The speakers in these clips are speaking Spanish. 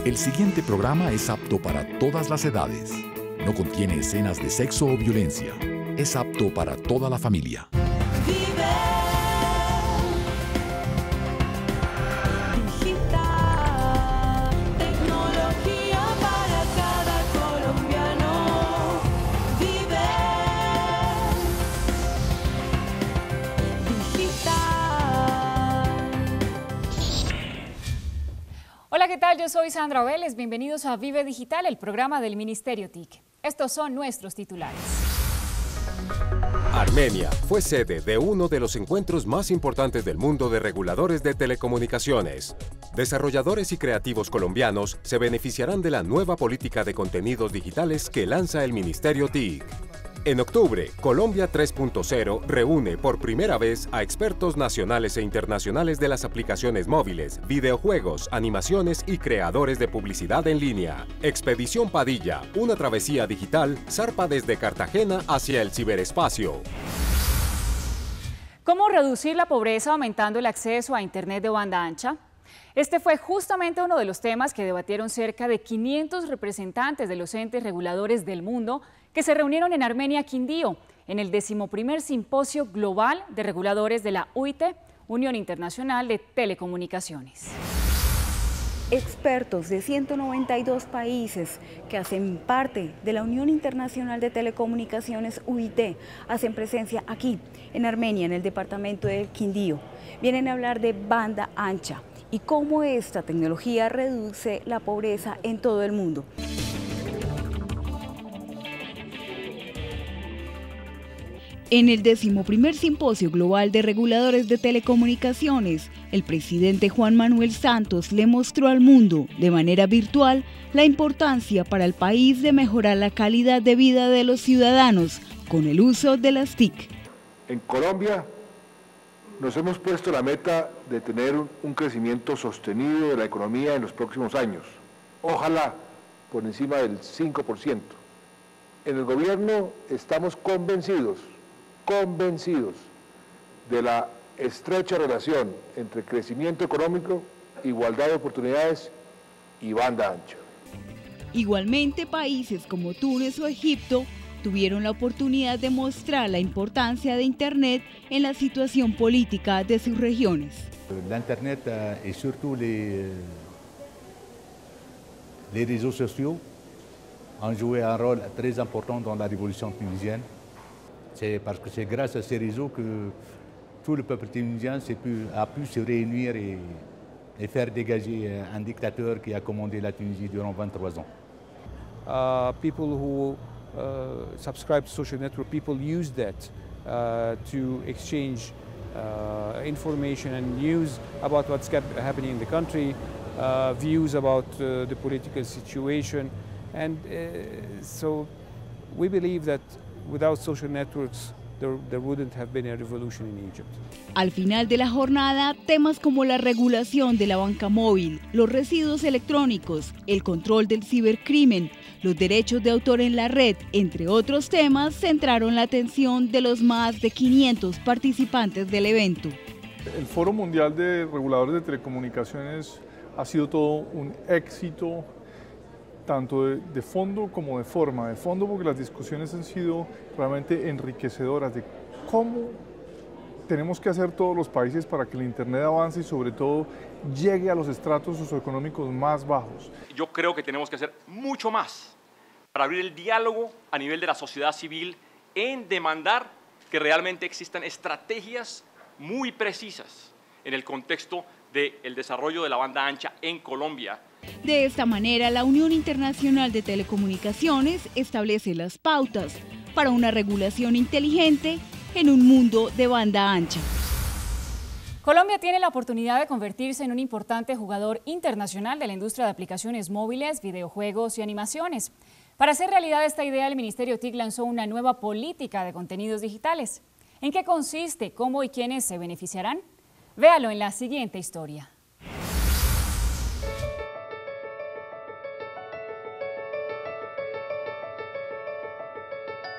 El siguiente programa es apto para todas las edades. No contiene escenas de sexo o violencia. Es apto para toda la familia. Hola, ¿qué tal? Yo soy Sandra Vélez. Bienvenidos a Vive Digital, el programa del Ministerio TIC. Estos son nuestros titulares. Armenia fue sede de uno de los encuentros más importantes del mundo de reguladores de telecomunicaciones. Desarrolladores y creativos colombianos se beneficiarán de la nueva política de contenidos digitales que lanza el Ministerio TIC. En octubre, Colombia 3.0 reúne por primera vez a expertos nacionales e internacionales de las aplicaciones móviles, videojuegos, animaciones y creadores de publicidad en línea. Expedición Padilla, una travesía digital, zarpa desde Cartagena hacia el ciberespacio. ¿Cómo reducir la pobreza aumentando el acceso a Internet de banda ancha? Este fue justamente uno de los temas que debatieron cerca de 500 representantes de los entes reguladores del mundo que se reunieron en Armenia, Quindío, en el 11º Simposio Global de Reguladores de la UIT, Unión Internacional de Telecomunicaciones. Expertos de 192 países que hacen parte de la Unión Internacional de Telecomunicaciones UIT hacen presencia aquí, en Armenia, en el departamento del Quindío. Vienen a hablar de banda ancha y cómo esta tecnología reduce la pobreza en todo el mundo. En el 11º Simposio Global de Reguladores de Telecomunicaciones, el presidente Juan Manuel Santos le mostró al mundo, de manera virtual, la importancia para el país de mejorar la calidad de vida de los ciudadanos con el uso de las TIC. En Colombia nos hemos puesto la meta de tener un crecimiento sostenido de la economía en los próximos años, ojalá por encima del 5%. En el gobierno estamos convencidos de la estrecha relación entre crecimiento económico, igualdad de oportunidades y banda ancha. Igualmente, países como Túnez o Egipto tuvieron la oportunidad de mostrar la importancia de Internet en la situación política de sus regiones. L'Internet et surtout les réseaux sociaux ont joué un rôle très important dans la révolution tunisienne. C'est parce que c'est grâce à ces réseaux que tout le peuple tunisien a pu se réunir et faire dégager un dictateur qui a commandé la Tunisie durant 23 ans. People who subscribe to social network, people use that to exchange information and news about what's happening in the country, views about the political situation, and so we believe that without social networks, there wouldn't have been a revolution in Egypt. Al final de la jornada, temas como la regulación de la banca móvil, los residuos electrónicos, el control del cibercrimen, los derechos de autor en la red, entre otros temas, centraron la atención de los más de 500 participantes del evento. El Foro Mundial de Reguladores de Telecomunicaciones ha sido todo un éxito, tanto de fondo como de forma. De fondo porque las discusiones han sido realmente enriquecedoras de cómo tenemos que hacer todos los países para que el Internet avance y sobre todo llegue a los estratos socioeconómicos más bajos. Yo creo que tenemos que hacer mucho más para abrir el diálogo a nivel de la sociedad civil en demandar que realmente existan estrategias muy precisas en el contexto del desarrollo de la banda ancha en Colombia. De esta manera, la Unión Internacional de Telecomunicaciones establece las pautas para una regulación inteligente en un mundo de banda ancha. Colombia tiene la oportunidad de convertirse en un importante jugador internacional de la industria de aplicaciones móviles, videojuegos y animaciones. Para hacer realidad esta idea, el Ministerio TIC lanzó una nueva política de contenidos digitales. ¿En qué consiste? ¿Cómo y quiénes se beneficiarán? Véalo en la siguiente historia.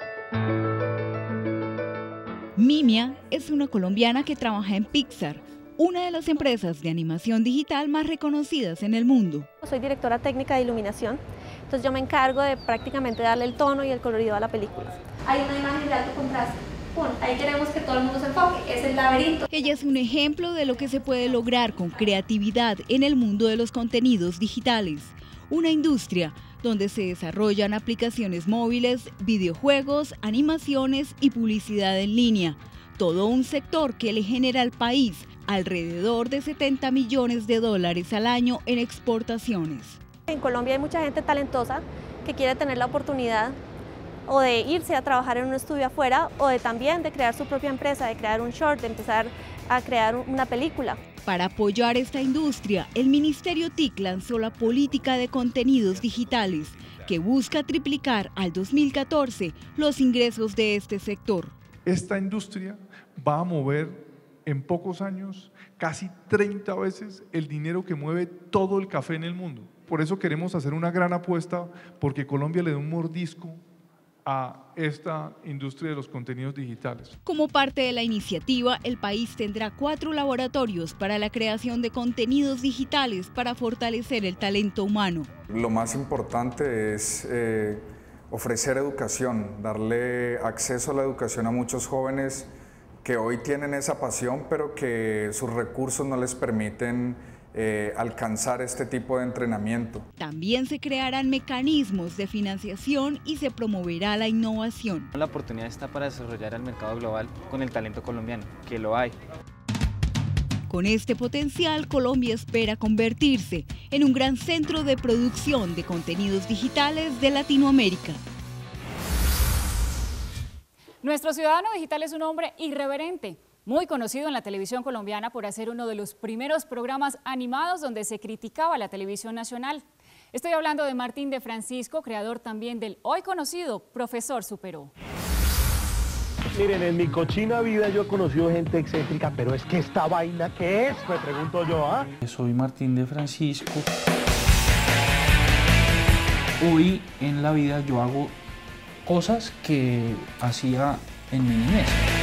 Mimia es una colombiana que trabaja en Pixar, una de las empresas de animación digital más reconocidas en el mundo. Soy directora técnica de iluminación, entonces yo me encargo de prácticamente darle el tono y el colorido a la película. Hay una imagen de alto contraste. Ahí queremos que todo el mundo se enfoque, es el laberinto. Ella es un ejemplo de lo que se puede lograr con creatividad en el mundo de los contenidos digitales. Una industria donde se desarrollan aplicaciones móviles, videojuegos, animaciones y publicidad en línea. Todo un sector que le genera al país alrededor de 70 millones de dólares al año en exportaciones. En Colombia hay mucha gente talentosa que quiere tener la oportunidad o de irse a trabajar en un estudio afuera o también de crear su propia empresa, de crear un short, de empezar a crear una película. Para apoyar esta industria, el Ministerio TIC lanzó la Política de Contenidos Digitales, que busca triplicar al 2014 los ingresos de este sector. Esta industria va a mover en pocos años casi 30 veces el dinero que mueve todo el café en el mundo. Por eso queremos hacer una gran apuesta porque Colombia le dé un mordisco a esta industria de los contenidos digitales. Como parte de la iniciativa, el país tendrá 4 laboratorios para la creación de contenidos digitales para fortalecer el talento humano. Lo más importante es ofrecer educación, darle acceso a la educación a muchos jóvenes que hoy tienen esa pasión, pero que sus recursos no les permiten alcanzar este tipo de entrenamiento. También se crearán mecanismos de financiación y se promoverá la innovación. La oportunidad está para desarrollar el mercado global con el talento colombiano, que lo hay. Con este potencial, Colombia espera convertirse en un gran centro de producción de contenidos digitales de Latinoamérica. Nuestro ciudadano digital es un hombre irreverente, muy conocido en la televisión colombiana por hacer uno de los primeros programas animados donde se criticaba la televisión nacional. Estoy hablando de Martín de Francisco, creador también del hoy conocido Profesor Superó. Miren, en mi cochina vida yo he conocido gente excéntrica, pero es que esta vaina, ¿qué es? Me pregunto yo, ¿ah? Soy Martín de Francisco. Hoy en la vida yo hago cosas que hacía en mi niñez.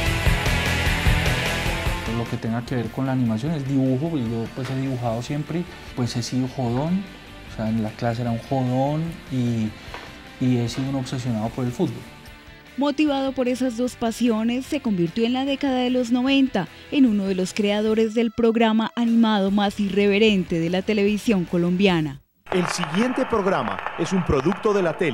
Lo que tenga que ver con la animación, el dibujo, pues yo pues he dibujado siempre, pues he sido jodón, o sea, en la clase era un jodón y he sido un obsesionado por el fútbol. Motivado por esas dos pasiones, se convirtió en la década de los 90 en uno de los creadores del programa animado más irreverente de la televisión colombiana. El siguiente programa es un producto de la tele.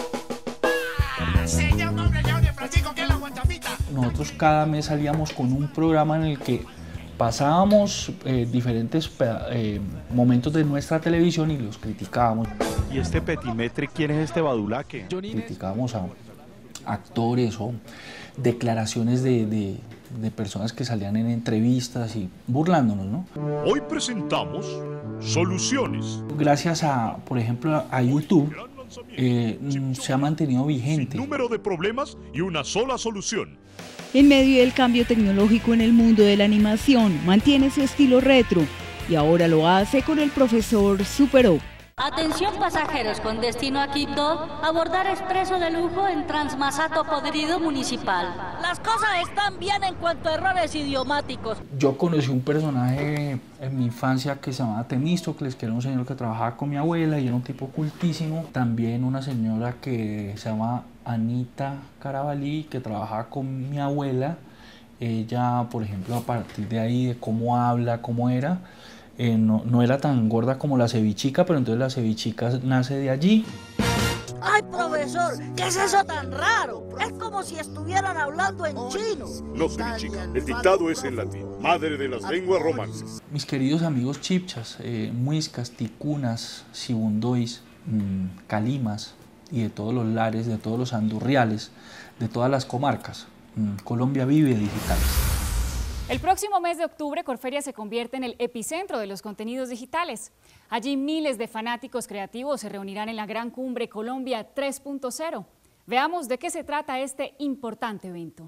Nosotros cada mes salíamos con un programa en el que pasábamos diferentes momentos de nuestra televisión y los criticábamos. ¿Y este petimetre quién es este badulaque? Criticábamos a actores o declaraciones de personas que salían en entrevistas y burlándonos, ¿no? Hoy presentamos Soluciones. Gracias a, por ejemplo, a YouTube, se ha mantenido vigente. Sin número de problemas y una sola solución. En medio del cambio tecnológico en el mundo de la animación, mantiene su estilo retro y ahora lo hace con el Profesor Superó. Atención pasajeros con destino a Quito, abordar expreso de lujo en Transmasato Podrido Municipal. Las cosas están bien en cuanto a errores idiomáticos. Yo conocí un personaje en mi infancia que se llamaba Temístocles, que era un señor que trabajaba con mi abuela y era un tipo cultísimo. También una señora que se llama Anita Carabalí, que trabajaba con mi abuela. Ella, por ejemplo, a partir de ahí, de cómo habla, cómo era, no era tan gorda como la cevichica, pero entonces la cevichica nace de allí. ¡Ay, profesor! ¿Qué es eso tan raro? Es como si estuvieran hablando en chino. No, cevichica, el dictado es en latín, madre de las lenguas romances. Mis queridos amigos chipchas, muiscas, ticunas, sibundois, calimas y de todos los lares, de todos los andurriales, de todas las comarcas. Colombia vive digital. El próximo mes de octubre, Corferia se convierte en el epicentro de los contenidos digitales. Allí miles de fanáticos creativos se reunirán en la gran cumbre Colombia 3.0. Veamos de qué se trata este importante evento.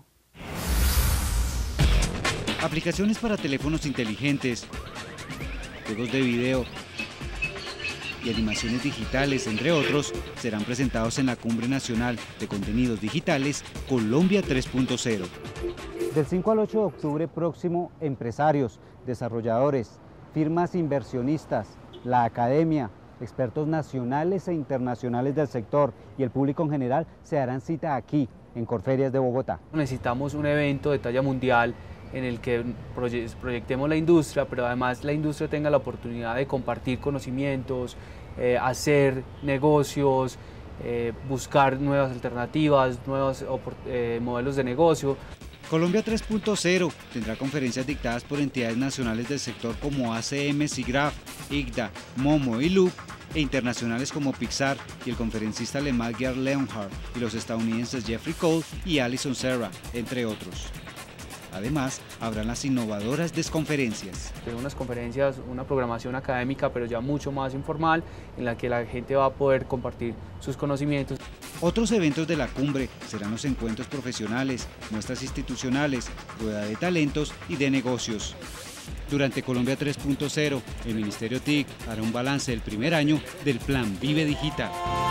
Aplicaciones para teléfonos inteligentes, juegos de video y animaciones digitales, entre otros, serán presentados en la Cumbre Nacional de Contenidos Digitales Colombia 3.0. Del 5 al 8 de octubre próximo, empresarios, desarrolladores, firmas inversionistas, la academia, expertos nacionales e internacionales del sector y el público en general se darán cita aquí, en Corferias de Bogotá. Necesitamos un evento de talla mundial en el que proyectemos la industria, pero además la industria tenga la oportunidad de compartir conocimientos, hacer negocios, buscar nuevas alternativas, nuevos modelos de negocio. Colombia 3.0 tendrá conferencias dictadas por entidades nacionales del sector como ACM, SIGGRAPH, ICDA, Momo y Loop, e internacionales como Pixar y el conferencista alemán Gerd Leonhardt y los estadounidenses Jeffrey Cole y Alison Serra, entre otros. Además, habrán las innovadoras desconferencias. Unas conferencias, una programación académica, pero ya mucho más informal, en la que la gente va a poder compartir sus conocimientos. Otros eventos de la cumbre serán los encuentros profesionales, muestras institucionales, rueda de talentos y de negocios. Durante Colombia 3.0, el Ministerio TIC hará un balance del primer año del Plan Vive Digital.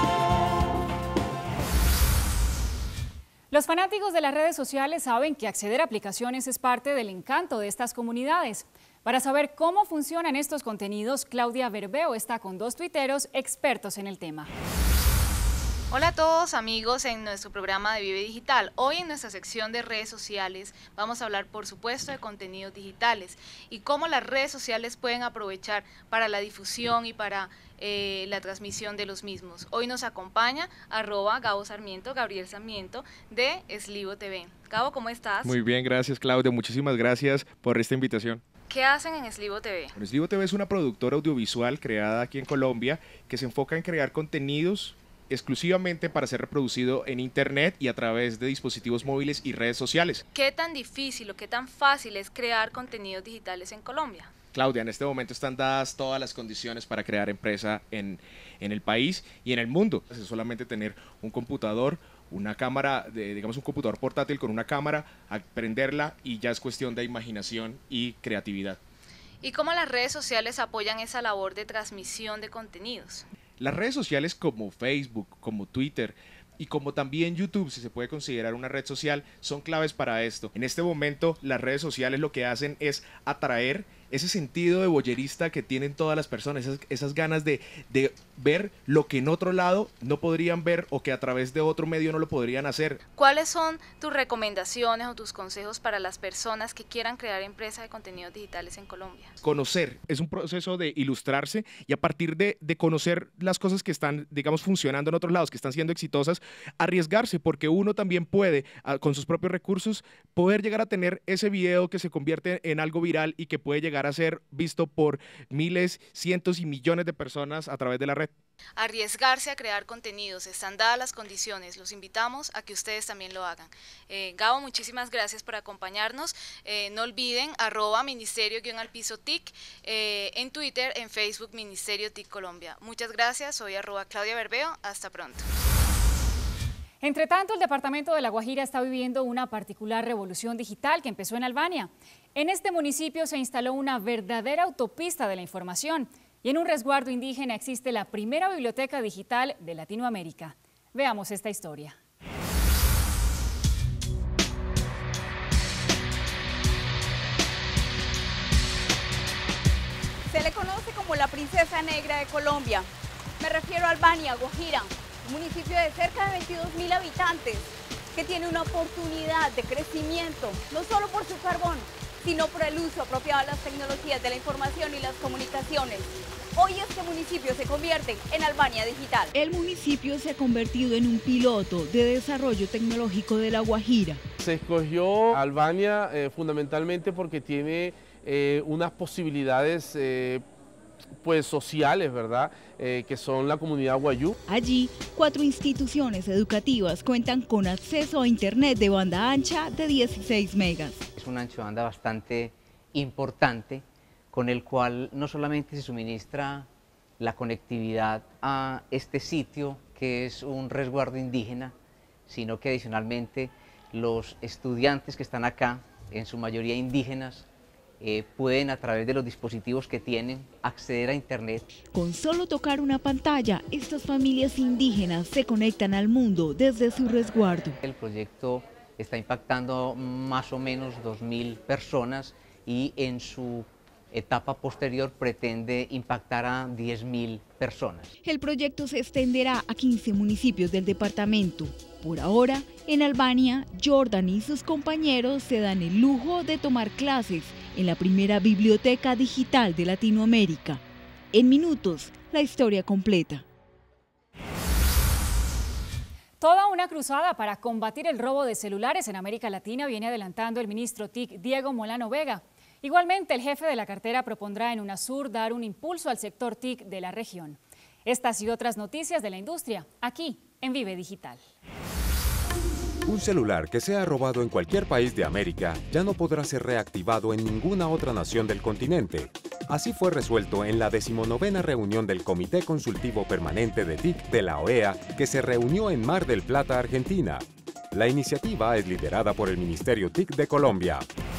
Los fanáticos de las redes sociales saben que acceder a aplicaciones es parte del encanto de estas comunidades. Para saber cómo funcionan estos contenidos, Claudia Berbeo está con dos tuiteros expertos en el tema. Hola a todos amigos en nuestro programa de Vive Digital. Hoy en nuestra sección de redes sociales vamos a hablar por supuesto de contenidos digitales y cómo las redes sociales pueden aprovechar para la difusión y para la transmisión de los mismos. Hoy nos acompaña @Gabo Sarmiento, Gabriel Sarmiento de Slivo TV. Gabo, ¿cómo estás? Muy bien, gracias Claudia, muchísimas gracias por esta invitación. ¿Qué hacen en Slivo TV? Bueno, Slivo TV es una productora audiovisual creada aquí en Colombia que se enfoca en crear contenidos exclusivamente para ser reproducido en internet y a través de dispositivos móviles y redes sociales. ¿Qué tan difícil o qué tan fácil es crear contenidos digitales en Colombia? Claudia, en este momento están dadas todas las condiciones para crear empresa en el país y en el mundo. Es solamente tener un computador, una cámara, digamos un computador portátil con una cámara, prenderla y ya es cuestión de imaginación y creatividad. ¿Y cómo las redes sociales apoyan esa labor de transmisión de contenidos? Las redes sociales como Facebook, como Twitter y como también YouTube, si se puede considerar una red social, son claves para esto. En este momento las redes sociales lo que hacen es atraer ese sentido de voyerista que tienen todas las personas, esas ganas de ver lo que en otro lado no podrían ver o que a través de otro medio no lo podrían hacer. ¿Cuáles son tus recomendaciones o tus consejos para las personas que quieran crear empresas de contenidos digitales en Colombia? Conocer, es un proceso de ilustrarse y a partir de conocer las cosas que están, digamos, funcionando en otros lados, que están siendo exitosas, arriesgarse, porque uno también puede, con sus propios recursos, poder llegar a tener ese video que se convierte en algo viral y que puede llegar a ser visto por miles, cientos y millones de personas a través de la red. Arriesgarse a crear contenidos, están dadas las condiciones, los invitamos a que ustedes también lo hagan. Gabo, muchísimas gracias por acompañarnos. No olviden @ministerio_TIC en Twitter, en Facebook Ministerio TIC Colombia. Muchas gracias, soy @Claudia Berbeo, hasta pronto. Entre tanto, el departamento de La Guajira está viviendo una particular revolución digital que empezó en Albania. En este municipio se instaló una verdadera autopista de la información y en un resguardo indígena existe la primera biblioteca digital de Latinoamérica. Veamos esta historia. Se le conoce como la princesa negra de Colombia. Me refiero a Albania, Guajira, un municipio de cerca de 22.000 habitantes que tiene una oportunidad de crecimiento, no solo por su carbón, sino por el uso apropiado de las tecnologías de la información y las comunicaciones. Hoy este municipio se convierte en Albania Digital. El municipio se ha convertido en un piloto de desarrollo tecnológico de La Guajira. Se escogió Albania fundamentalmente porque tiene unas posibilidades pues sociales, ¿verdad? Que son la comunidad guayú. Allí, 4 instituciones educativas cuentan con acceso a internet de banda ancha de 16 megas. Es un ancho de banda bastante importante con el cual no solamente se suministra la conectividad a este sitio que es un resguardo indígena, sino que adicionalmente los estudiantes que están acá, en su mayoría indígenas, pueden a través de los dispositivos que tienen acceder a internet. Con solo tocar una pantalla, estas familias indígenas se conectan al mundo desde su resguardo. El proyecto está impactando más o menos 2.000 personas y en su etapa posterior pretende impactar a 10.000 personas. El proyecto se extenderá a 15 municipios del departamento. Por ahora, en Albania, Jordan y sus compañeros se dan el lujo de tomar clases en la primera biblioteca digital de Latinoamérica. En minutos, la historia completa. Toda una cruzada para combatir el robo de celulares en América Latina viene adelantando el ministro TIC, Diego Molano Vega. Igualmente, el jefe de la cartera propondrá en UNASUR dar un impulso al sector TIC de la región. Estas y otras noticias de la industria, aquí en Vive Digital. Un celular que sea robado en cualquier país de América ya no podrá ser reactivado en ninguna otra nación del continente. Así fue resuelto en la 19ª reunión del Comité Consultivo Permanente de TIC de la OEA, que se reunió en Mar del Plata, Argentina. La iniciativa es liderada por el Ministerio TIC de Colombia.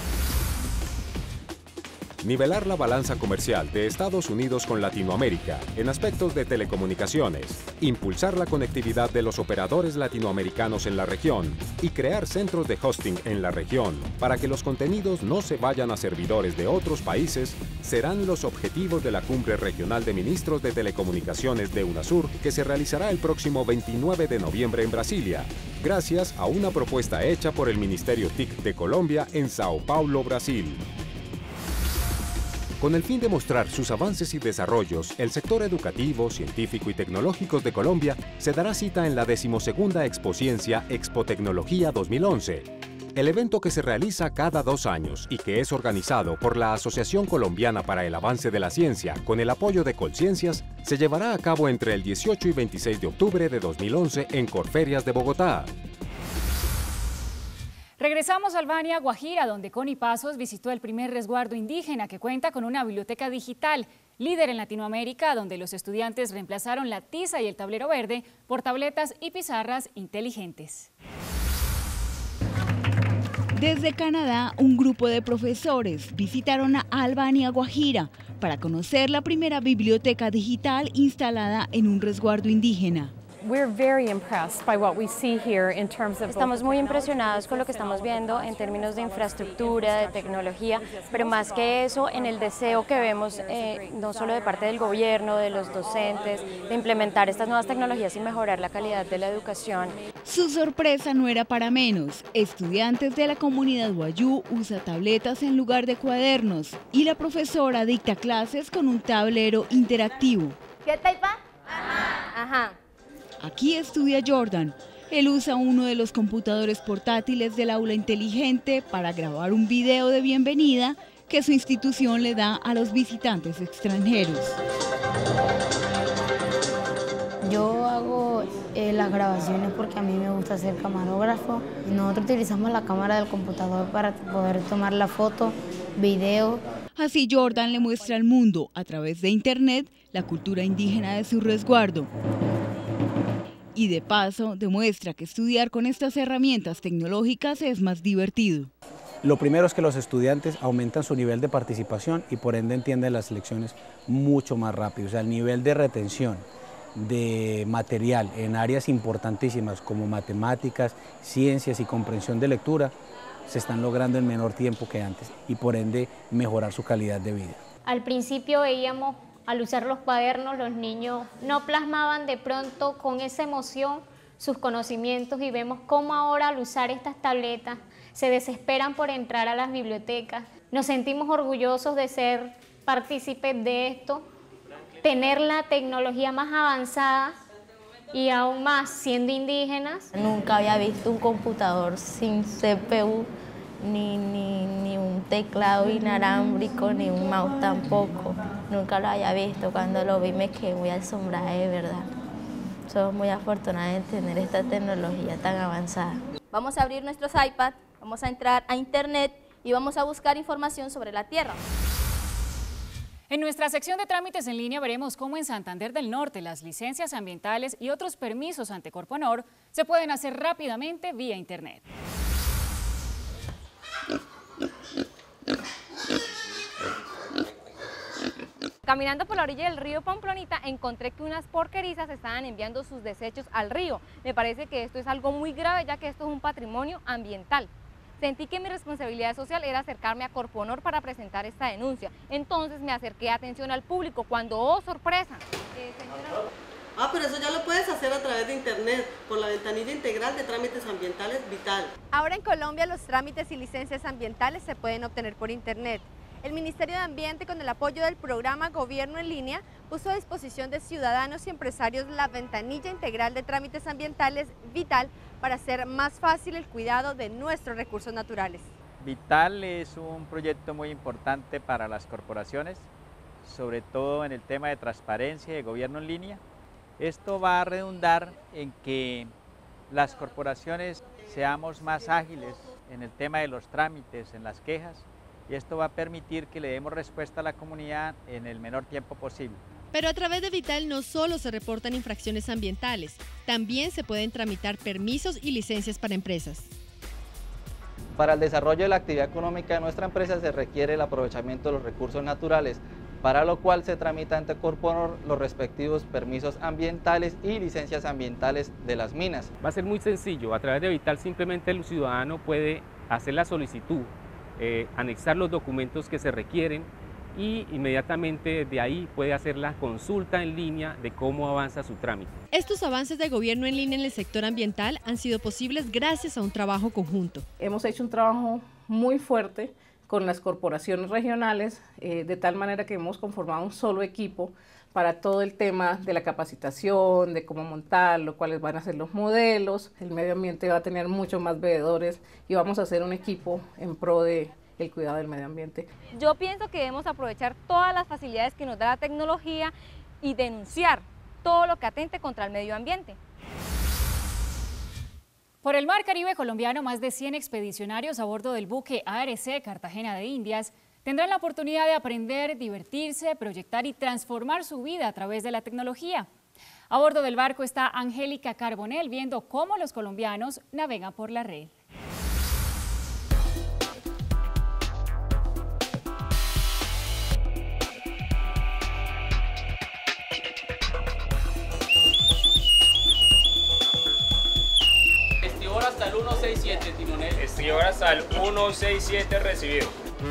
Nivelar la balanza comercial de Estados Unidos con Latinoamérica en aspectos de telecomunicaciones, impulsar la conectividad de los operadores latinoamericanos en la región y crear centros de hosting en la región para que los contenidos no se vayan a servidores de otros países serán los objetivos de la Cumbre Regional de Ministros de Telecomunicaciones de UNASUR, que se realizará el próximo 29 de noviembre en Brasilia, gracias a una propuesta hecha por el Ministerio TIC de Colombia en Sao Paulo, Brasil. Con el fin de mostrar sus avances y desarrollos, el sector educativo, científico y tecnológico de Colombia se dará cita en la 12ª Expociencia Expo Tecnología 2011, el evento que se realiza cada 2 años y que es organizado por la Asociación Colombiana para el Avance de la Ciencia con el apoyo de Colciencias, se llevará a cabo entre el 18 y 26 de octubre de 2011 en Corferias de Bogotá. Regresamos a Albania, Guajira, donde Connie Pasos visitó el primer resguardo indígena que cuenta con una biblioteca digital, líder en Latinoamérica, donde los estudiantes reemplazaron la tiza y el tablero verde por tabletas y pizarras inteligentes. Desde Canadá, un grupo de profesores visitaron a Albania, Guajira, para conocer la primera biblioteca digital instalada en un resguardo indígena. Estamos muy impresionados con lo que estamos viendo en términos de infraestructura, de tecnología, pero más que eso, en el deseo que vemos no solo de parte del gobierno, de los docentes, de implementar estas nuevas tecnologías y mejorar la calidad de la educación. Su sorpresa no era para menos. Estudiantes de la comunidad wayú usan tabletas en lugar de cuadernos y la profesora dicta clases con un tablero interactivo. ¿Qué taipa? Ajá. Aquí estudia Jordan. Él usa uno de los computadores portátiles del aula inteligente para grabar un video de bienvenida que su institución le da a los visitantes extranjeros. Yo hago las grabaciones porque a mí me gusta ser camarógrafo. Nosotros utilizamos la cámara del computador para poder tomar la foto, video. Así Jordan le muestra al mundo, a través de internet, la cultura indígena de su resguardo. Y de paso, demuestra que estudiar con estas herramientas tecnológicas es más divertido. Lo primero es que los estudiantes aumentan su nivel de participación y por ende entienden las lecciones mucho más rápido. O sea, el nivel de retención de material en áreas importantísimas como matemáticas, ciencias y comprensión de lectura se están logrando en menor tiempo que antes y por ende mejorar su calidad de vida. Al principio veíamos, al usar los cuadernos, los niños no plasmaban de pronto con esa emoción sus conocimientos y vemos cómo ahora al usar estas tabletas se desesperan por entrar a las bibliotecas. Nos sentimos orgullosos de ser partícipes de esto, tener la tecnología más avanzada y aún más siendo indígenas. Nunca había visto un computador sin CPU, ni un teclado inalámbrico, ni un mouse tampoco. Nunca lo había visto. Cuando lo vi me quedé muy asombrada, de verdad. Somos muy afortunados de tener esta tecnología tan avanzada. Vamos a abrir nuestros iPads, vamos a entrar a internet y vamos a buscar información sobre la Tierra. En nuestra sección de trámites en línea veremos cómo en Santander del Norte las licencias ambientales y otros permisos ante Corponor se pueden hacer rápidamente vía internet. Caminando por la orilla del río Pamplonita encontré que unas porquerizas estaban enviando sus desechos al río. Me parece que esto es algo muy grave, ya que esto es un patrimonio ambiental. Sentí que mi responsabilidad social era acercarme a Corponor para presentar esta denuncia. Entonces me acerqué a atención al público cuando, ¡oh, sorpresa! Señora... Ah, pero eso ya lo puedes hacer a través de internet, por la ventanilla integral de trámites ambientales Vital. Ahora en Colombia los trámites y licencias ambientales se pueden obtener por internet. El Ministerio de Ambiente, con el apoyo del programa Gobierno en Línea, puso a disposición de ciudadanos y empresarios la ventanilla integral de trámites ambientales Vital para hacer más fácil el cuidado de nuestros recursos naturales. Vital es un proyecto muy importante para las corporaciones, sobre todo en el tema de transparencia y de gobierno en línea. Esto va a redundar en que las corporaciones seamos más ágiles en el tema de los trámites, en las quejas, y esto va a permitir que le demos respuesta a la comunidad en el menor tiempo posible. Pero a través de Vital no solo se reportan infracciones ambientales, también se pueden tramitar permisos y licencias para empresas. Para el desarrollo de la actividad económica de nuestra empresa se requiere el aprovechamiento de los recursos naturales, para lo cual se tramita ante Corponor los respectivos permisos ambientales y licencias ambientales de las minas. Va a ser muy sencillo, a través de Vital simplemente el ciudadano puede hacer la solicitud, anexar los documentos que se requieren y inmediatamente de ahí puede hacer la consulta en línea de cómo avanza su trámite. Estos avances de gobierno en línea en el sector ambiental han sido posibles gracias a un trabajo conjunto. Hemos hecho un trabajo muy fuerte con las corporaciones regionales, de tal manera que hemos conformado un solo equipo para todo el tema de la capacitación, de cómo montarlo, cuáles van a ser los modelos. El medio ambiente va a tener muchos más veedores y vamos a hacer un equipo en pro de el cuidado del medio ambiente. Yo pienso que debemos aprovechar todas las facilidades que nos da la tecnología y denunciar todo lo que atente contra el medio ambiente. Por el mar Caribe colombiano, más de 100 expedicionarios a bordo del buque ARC Cartagena de Indias tendrán la oportunidad de aprender, divertirse, proyectar y transformar su vida a través de la tecnología. A bordo del barco está Angélica Carbonell viendo cómo los colombianos navegan por la red. Estribor hasta el 167, timonel. Estribor hasta el 167 recibido.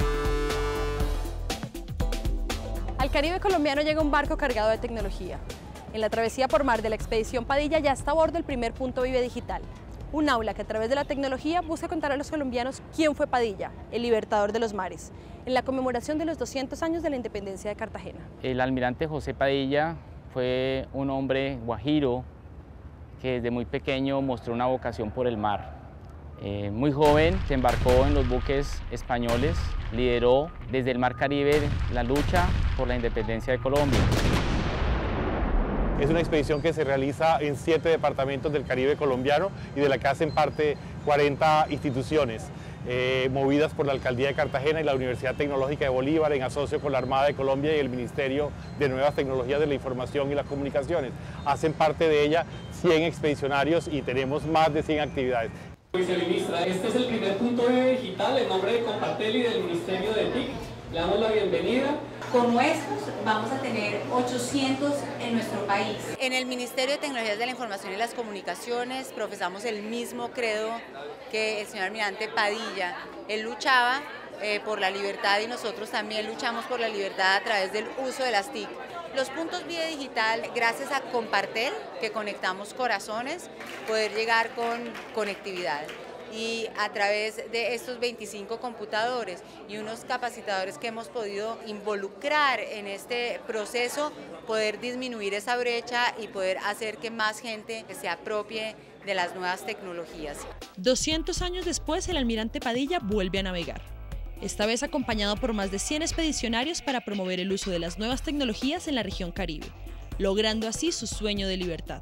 Al Caribe colombiano llega un barco cargado de tecnología. En la travesía por mar de la expedición Padilla ya está a bordo el primer punto Vive Digital, un aula que a través de la tecnología busca contar a los colombianos quién fue Padilla, el libertador de los mares, en la conmemoración de los 200 años de la independencia de Cartagena. El almirante José Padilla fue un hombre guajiro que desde muy pequeño mostró una vocación por el mar. Muy joven se embarcó en los buques españoles, lideró desde el mar Caribe la lucha por la independencia de Colombia. Es una expedición que se realiza en 7 departamentos del Caribe colombiano y de la que hacen parte 40 instituciones, movidas por la Alcaldía de Cartagena y la Universidad Tecnológica de Bolívar en asocio con la Armada de Colombia y el Ministerio de Nuevas Tecnologías de la Información y las Comunicaciones. Hacen parte de ella 100 expedicionarios y tenemos más de 100 actividades. Viceministra, este es el primer punto Vive Digital en nombre de Compartel y del Ministerio de TIC. Le damos la bienvenida. Como estos, vamos a tener 800 en nuestro país. En el Ministerio de Tecnologías de la Información y las Comunicaciones profesamos el mismo credo que el señor almirante Padilla. Él luchaba por la libertad y nosotros también luchamos por la libertad a través del uso de las TIC. Los puntos Vive Digital, gracias a Compartel, que conectamos corazones, poder llegar con conectividad. Y a través de estos 25 computadores y unos capacitadores que hemos podido involucrar en este proceso, poder disminuir esa brecha y poder hacer que más gente se apropie de las nuevas tecnologías. 200 años después, el almirante Padilla vuelve a navegar, esta vez acompañado por más de 100 expedicionarios para promover el uso de las nuevas tecnologías en la región Caribe, logrando así su sueño de libertad.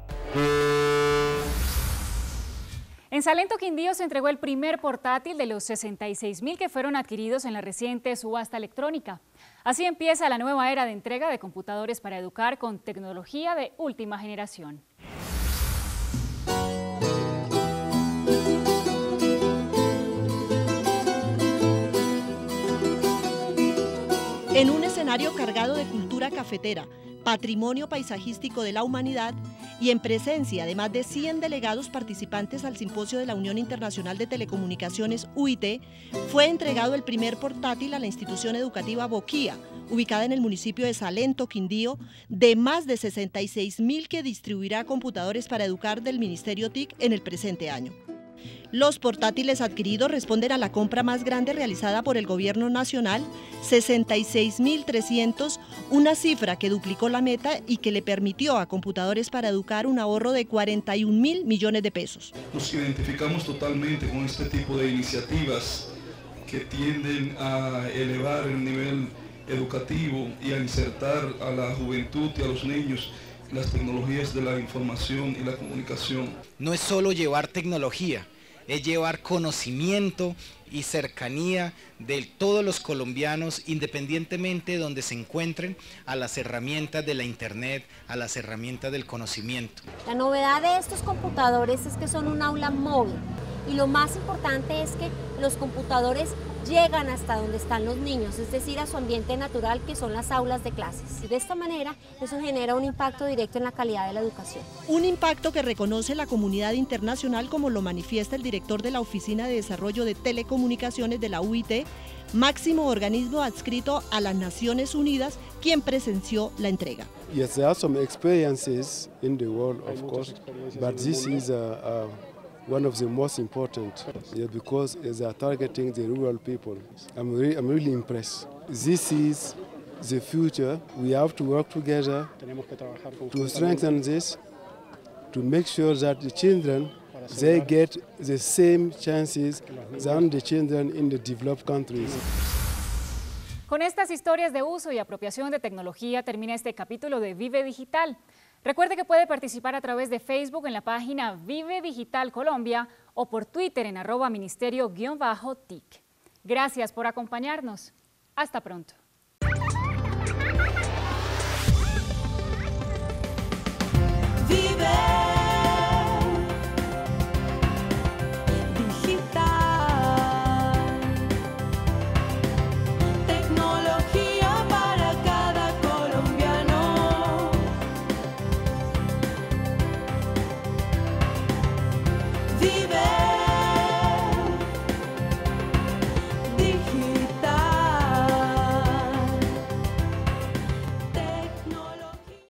En Salento, Quindío, se entregó el primer portátil de los 66.000 que fueron adquiridos en la reciente subasta electrónica. Así empieza la nueva era de entrega de computadores para educar con tecnología de última generación. En un escenario cargado de cultura cafetera, patrimonio paisajístico de la humanidad y en presencia de más de 100 delegados participantes al simposio de la Unión Internacional de Telecomunicaciones UIT, fue entregado el primer portátil a la institución educativa Boquía, ubicada en el municipio de Salento, Quindío, de más de 66.000 que distribuirá computadores para educar del Ministerio TIC en el presente año. Los portátiles adquiridos responden a la compra más grande realizada por el Gobierno Nacional, 66.300, una cifra que duplicó la meta y que le permitió a Computadores para Educar un ahorro de 41.000 millones de pesos. Nos identificamos totalmente con este tipo de iniciativas que tienden a elevar el nivel educativo y a insertar a la juventud y a los niños las tecnologías de la información y la comunicación. No es solo llevar tecnología, es llevar conocimiento y cercanía de todos los colombianos, independientemente de donde se encuentren, a las herramientas de la Internet, a las herramientas del conocimiento. La novedad de estos computadores es que son un aula móvil y lo más importante es que los computadores llegan hasta donde están los niños, es decir, a su ambiente natural, que son las aulas de clases. Y de esta manera, eso genera un impacto directo en la calidad de la educación. Un impacto que reconoce la comunidad internacional, como lo manifiesta el director de la Oficina de Desarrollo de Telecomunicaciones de la UIT, máximo organismo adscrito a las Naciones Unidas, quien presenció la entrega. Yes, there are some experiences in the world, of course, but this is one of the most important, because they are targeting the rural people. I'm really impressed. This is the future. We have to work together to strengthen this, to make sure that the children, they get the same chances than the children in the developed countries. Con estas historias de uso y apropiación de tecnología termina este capítulo de Vive Digital. Recuerde que puede participar a través de Facebook en la página Vive Digital Colombia o por Twitter en @ministerio_TIC. Gracias por acompañarnos. Hasta pronto.